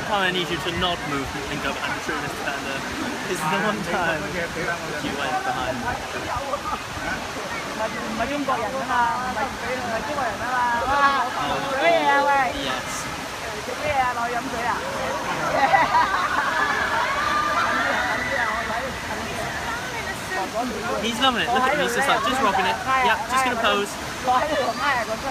time I need you to not move and go behind the tree, Mr. Panda. This is the one time you went behind. 唔係中國人啊嘛，唔係中國人啊嘛，哇！做咩嘢啊喂？ Yes. 做咩啊？落去飲水啊？ He's loving it. Look at him. He's just like, just rocking it. Yep, just gonna pose. 落喺度同挨啊個身。